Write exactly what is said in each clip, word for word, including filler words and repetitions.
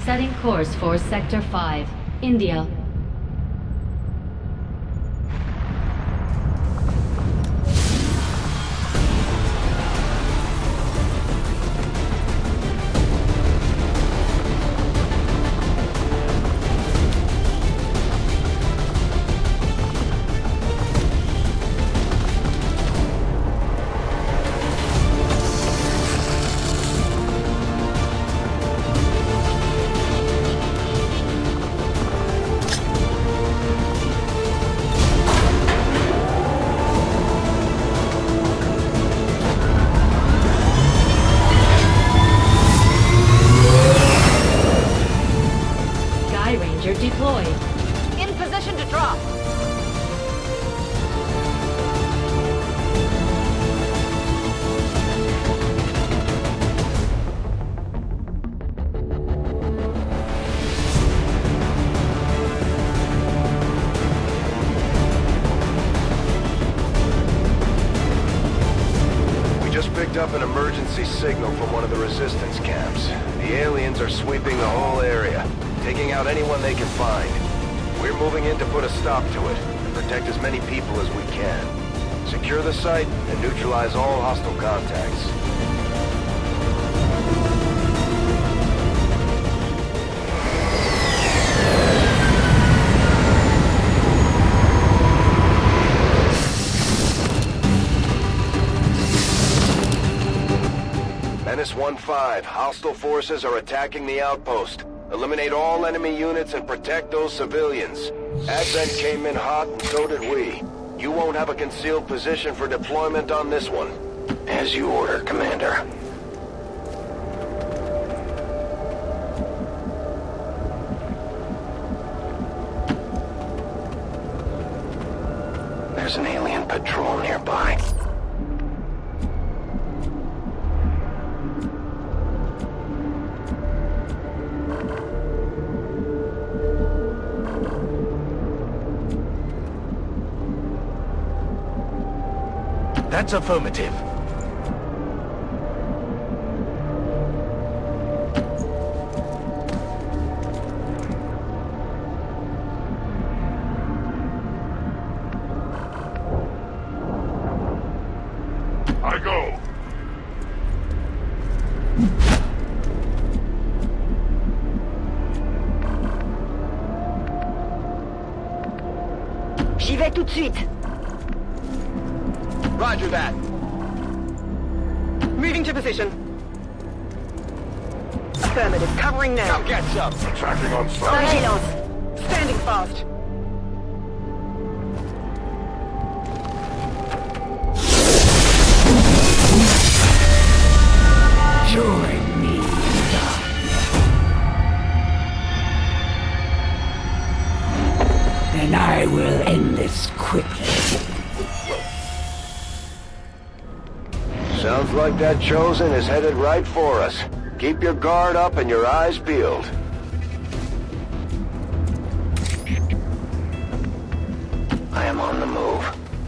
Setting course for Sector five, India. Deployed. In position to drop. We just picked up an emergency signal from one of the resistance camps. The aliens are sweeping the whole area, taking out anyone they can find. We're moving in to put a stop to it, and protect as many people as we can. Secure the site, and neutralize all hostile contacts. Menace one five, hostile forces are attacking the outpost. Eliminate all enemy units and protect those civilians. Advent came in hot and so did we. You won't have a concealed position for deployment on this one. As you order, Commander. There's an alien patrol nearby. That's affirmative. I go. J'y vais tout de suite. Roger that. Moving to position. Affirmative. Covering now. Now get some. Attacking on sight. Vigilance. Standing fast. Join me. And I will end this quickly. Sounds like that Chosen is headed right for us. Keep your guard up and your eyes peeled. I am on the move.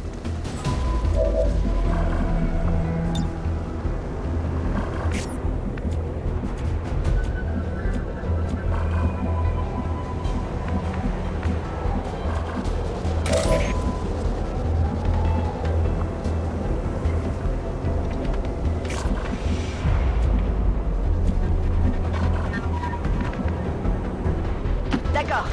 D'accord.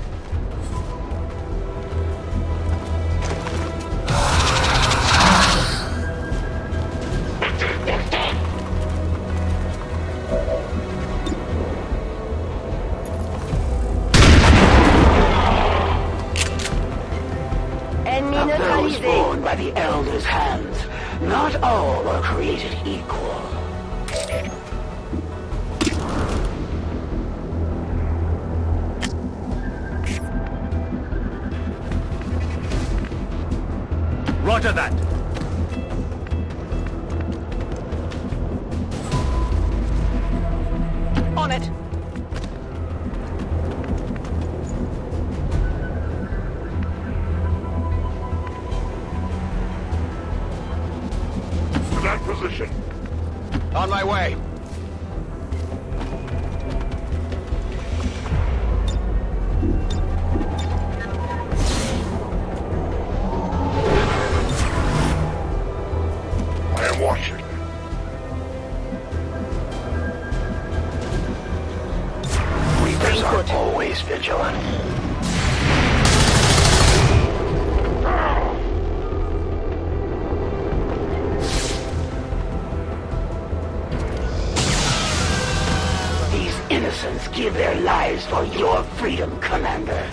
Ennemi Of those neutralisé. born by the Elder's hands, not all are created equal. Roger that. On it. To that position. On my way. I'm watching. Reapers are always vigilant. These innocents give their lives for your freedom, Commander.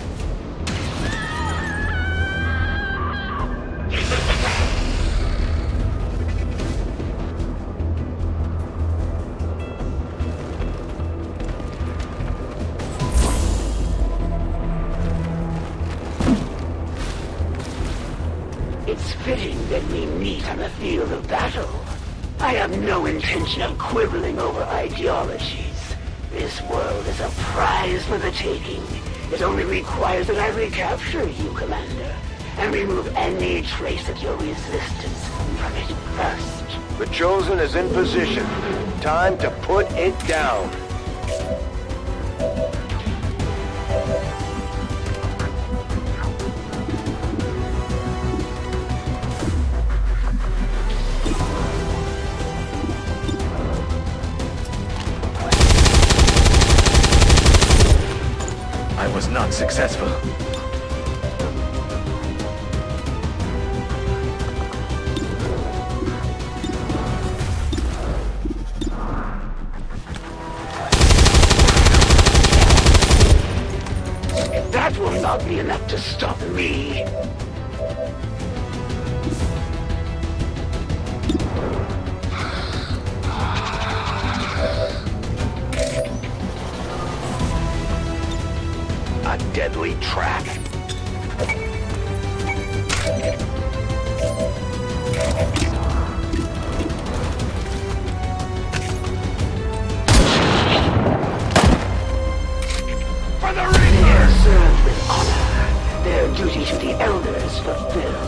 It's fitting that we meet on the field of battle. I have no intention of quibbling over ideologies. This world is a prize for the taking. It only requires that I recapture you, Commander, and remove any trace of your resistance from it first. The Chosen is in position. Time to put it down. I was not successful. That will not be enough to stop me. A deadly trap. For the Reaper! Served with honor, their duty to the Elders fulfilled.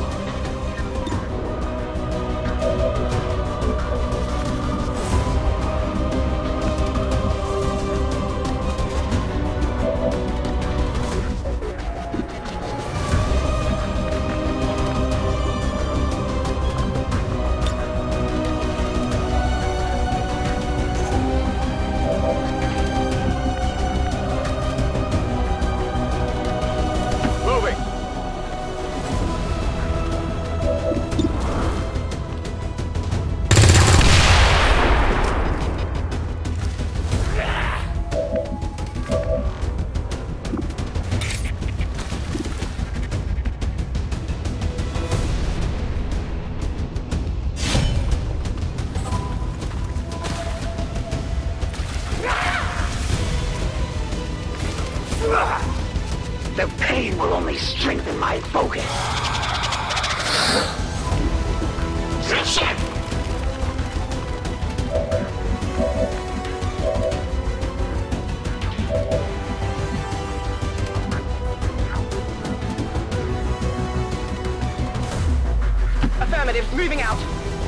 The pain will only strengthen my focus. Vision! Affirmative, moving out.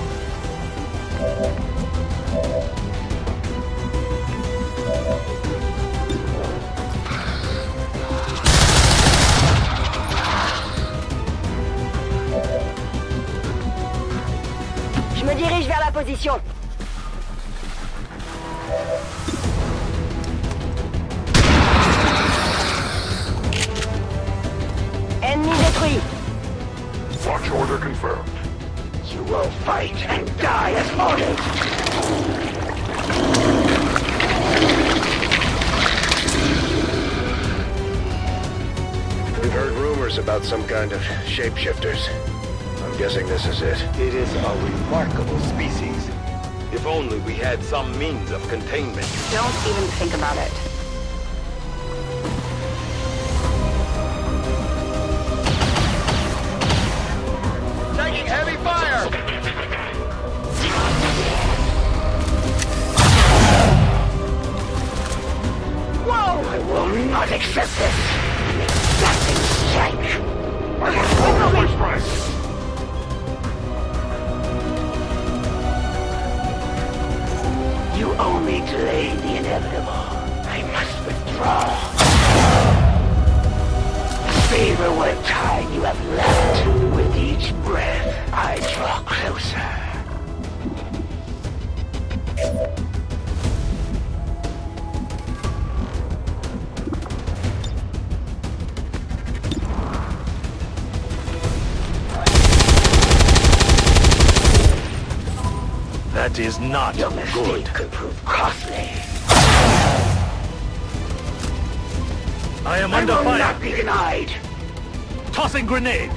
Je me dirige vers la position. Ennemi détruit. Watch order confirmed. You will fight and die as ordered. We've heard rumors about some kind of shapeshifters. I'm guessing this is it. It is a remarkable species. If only we had some means of containment. Don't even think about it. Taking heavy fire! Whoa! I will not accept this. An exacting strike. I must focus my strike! You only delay the inevitable. I must withdraw. Savor what time you have left. With each breath, I draw closer. That is not Your mistake good. could prove costly. I am I under will fire. not be denied. Tossing grenade.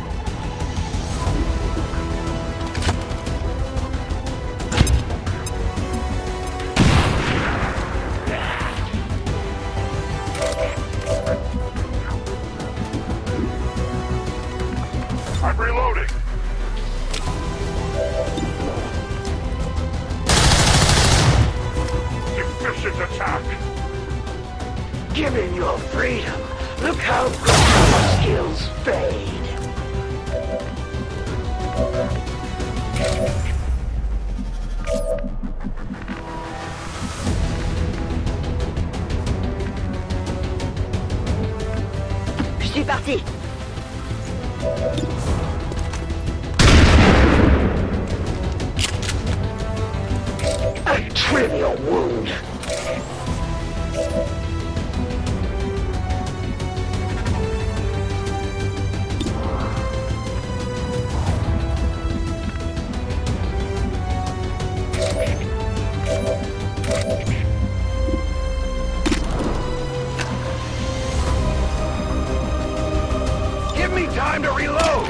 I'm reloading. Efficient attack. Given your freedom, look how quickly your skills fade. Je suis parti. A trivial wound. Give me time to reload!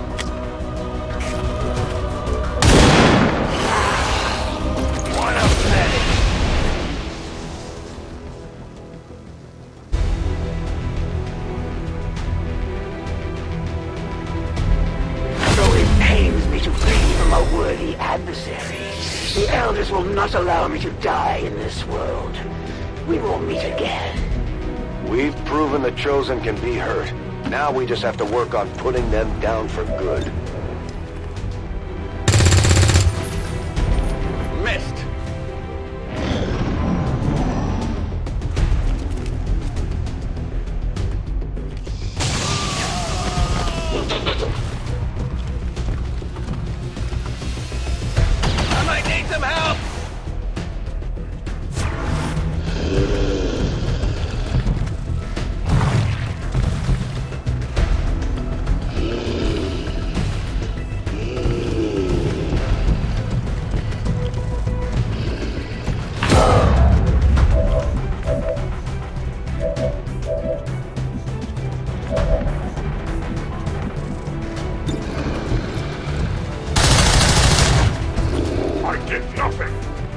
What a pathetic! Though it pains me to flee from a worthy adversary, the Elders will not allow me to die in this world. We will meet again. We've proven the Chosen can be hurt. Now we just have to work on putting them down for good. Missed! I might need some help! I did nothing.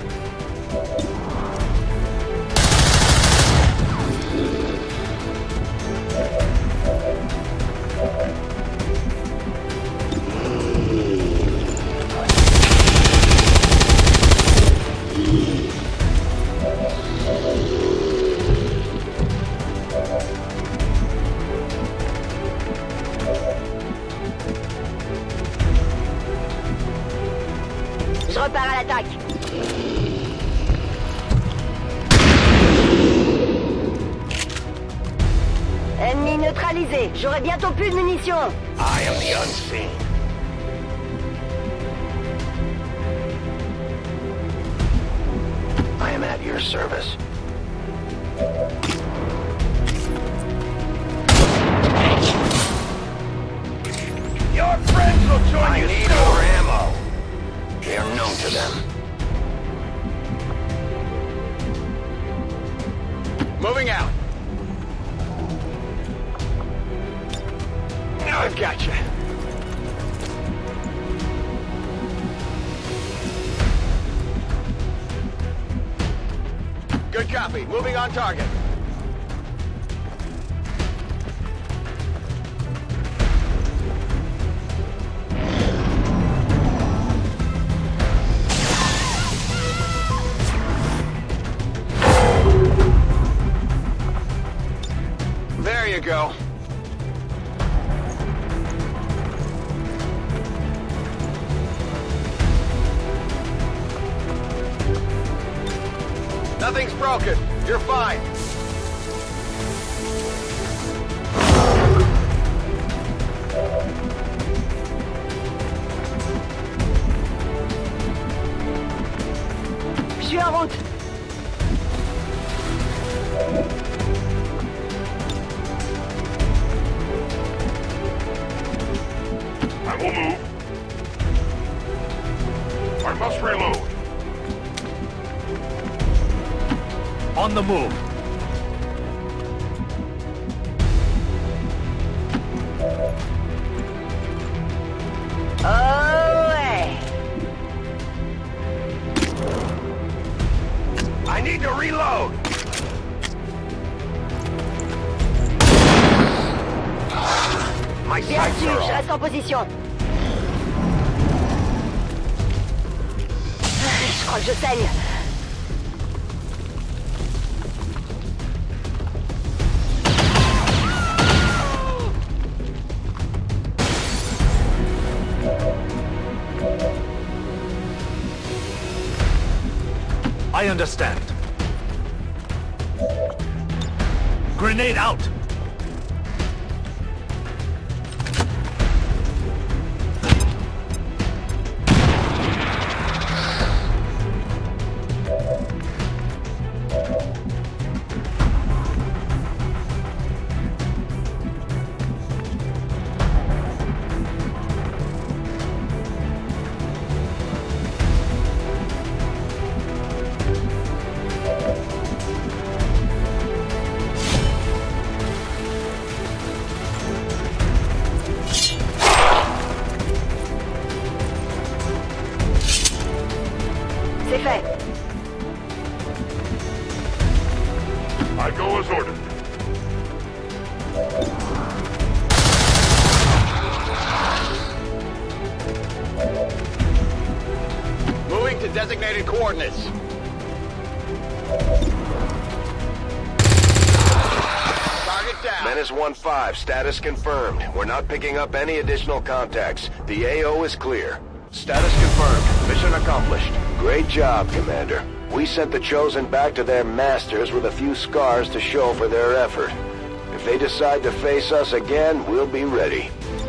Je repars à l'attaque. Ennemi neutralisé. J'aurai bientôt plus de munitions. I am the unseen. I am at your service. Your friends will join I you need soon. more ammo. They are known to them. Moving out. Now I've got you. Good copy. Moving on target. There you go. Nothing's broken. You're fine. Je suis en route. I will move. I must reload. On the move. Oh, ouais. I need to reload! My Bien sights sûr, are je off. reste en position. Je crois que je saigne. I understand. Grenade out! C'est fait. I go as ordered. Moving to designated coordinates. Target down. Menace one five, status confirmed. We're not picking up any additional contacts. The A O is clear. Status confirmed. Mission accomplished. Great job, Commander. We sent the Chosen back to their masters with a few scars to show for their effort. If they decide to face us again, we'll be ready.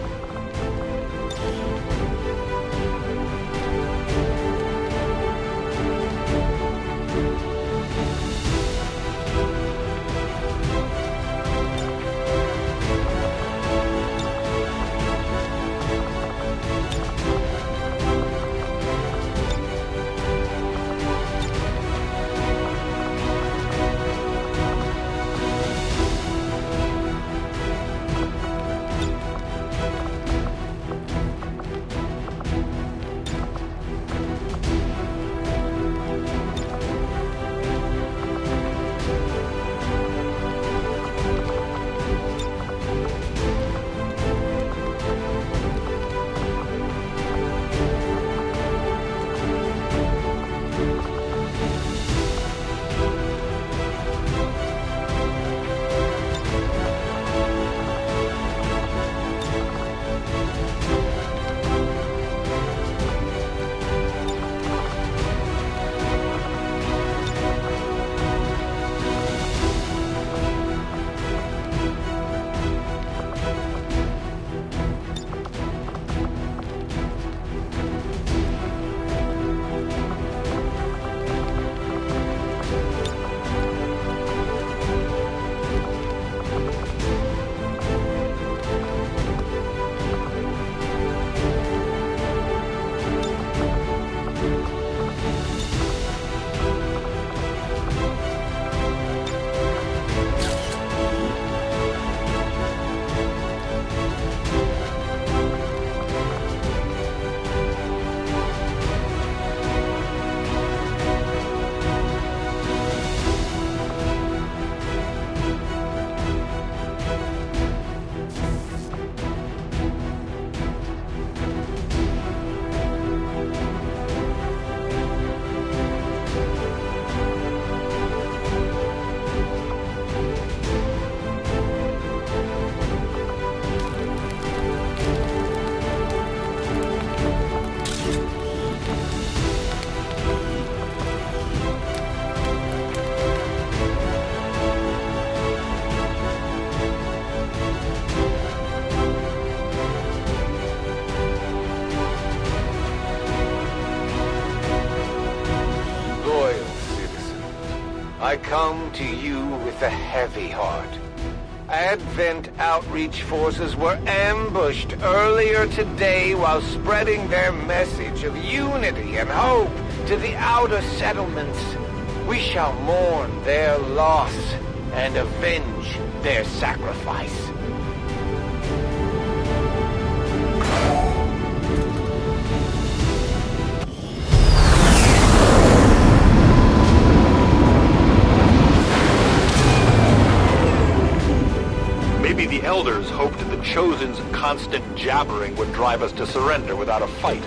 I come to you with a heavy heart. Advent outreach forces were ambushed earlier today while spreading their message of unity and hope to the outer settlements. We shall mourn their loss and avenge their sacrifice. Maybe the Elders hoped the Chosen's constant jabbering would drive us to surrender without a fight.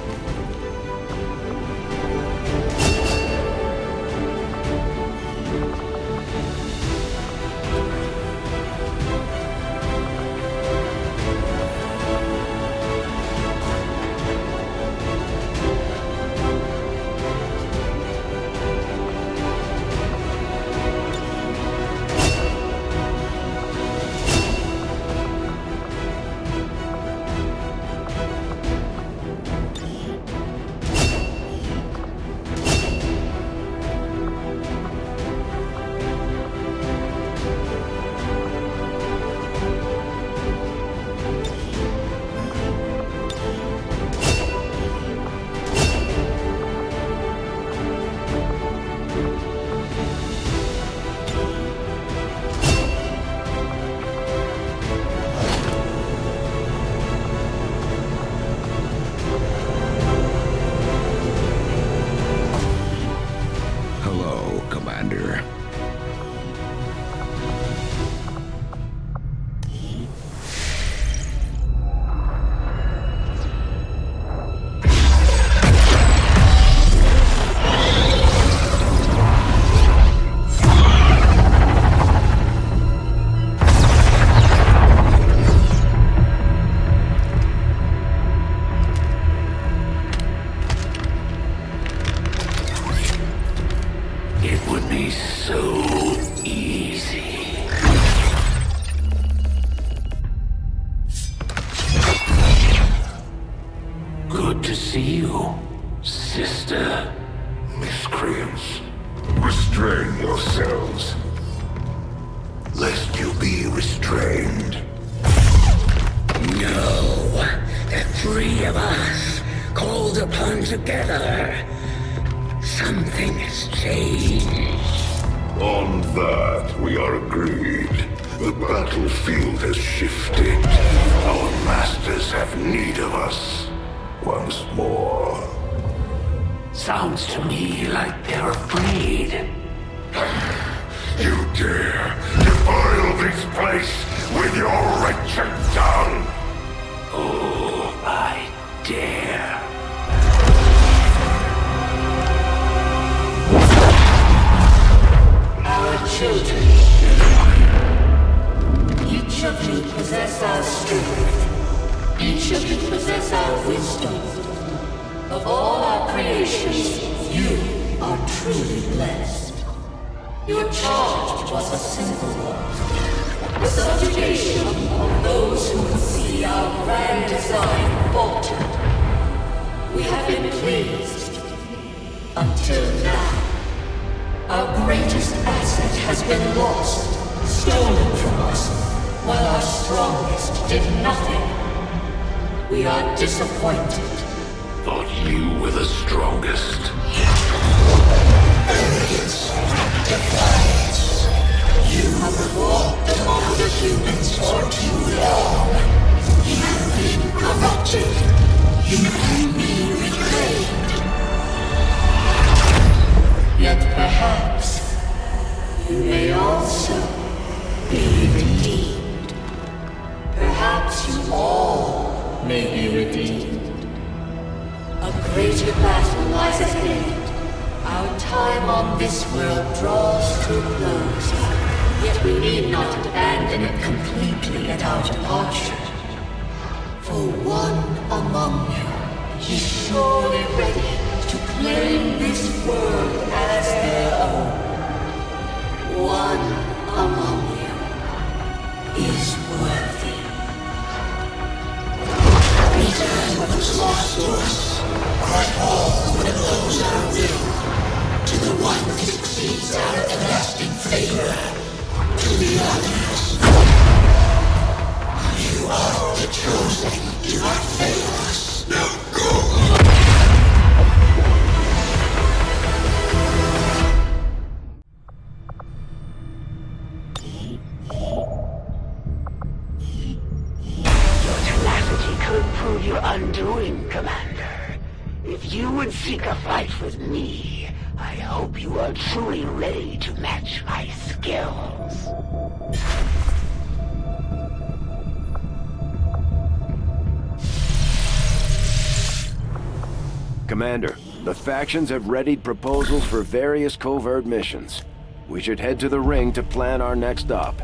seek a fight with me, I hope you are truly ready to match my skills. Commander, the factions have readied proposals for various covert missions. We should head to the ring to plan our next stop.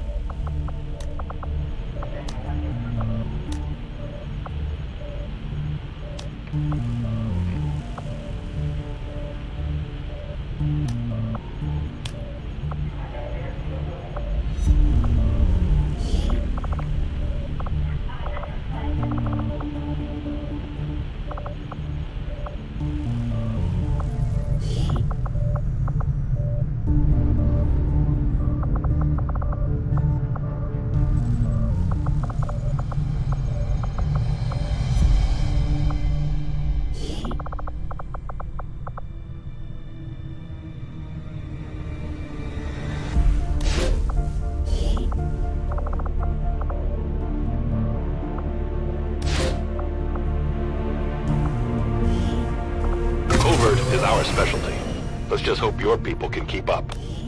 Is our specialty. Let's just hope your people can keep up.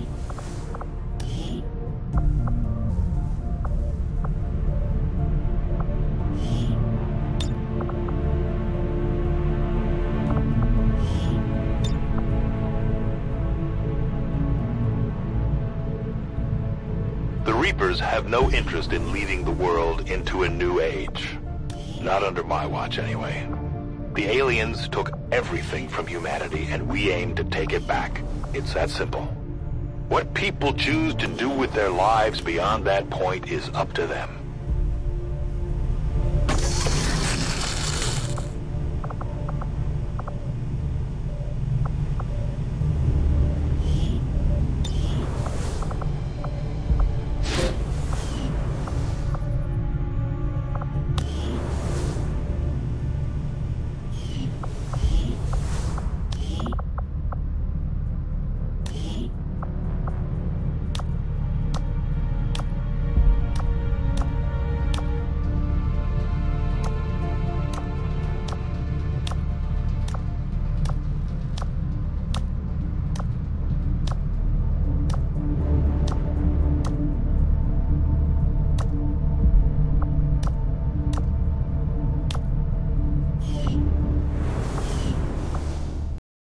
The Reapers have no interest in leading the world into a new age. Not under my watch, anyway. The aliens took everything from humanity, and we aim to take it back. It's that simple. What people choose to do with their lives beyond that point is up to them.